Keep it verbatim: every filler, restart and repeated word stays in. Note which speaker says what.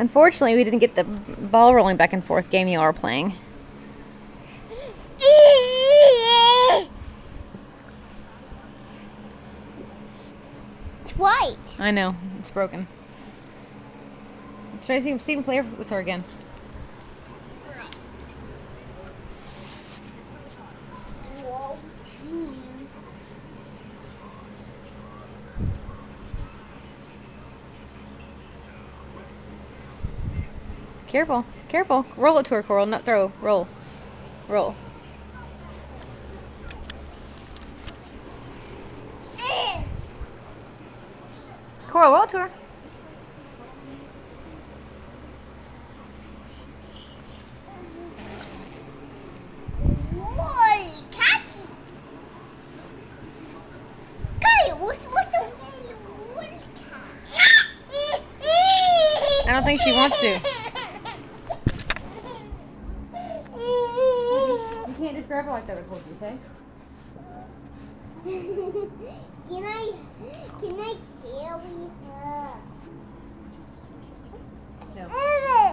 Speaker 1: Unfortunately, we didn't get the ball rolling back and forth game you are playing.
Speaker 2: It's white.
Speaker 1: I know. It's broken. Should I see, see him play with her again?
Speaker 2: Whoa.
Speaker 1: Careful. Careful. Roll it to her, Coral. Not throw. Roll. Roll. Coral, roll it to her.
Speaker 2: Whoa, catchy. Kyle, what's what's the
Speaker 1: I don't think she wants to. You can't just grab her like that, I told you, okay?
Speaker 2: Can I can I carry her?
Speaker 1: No.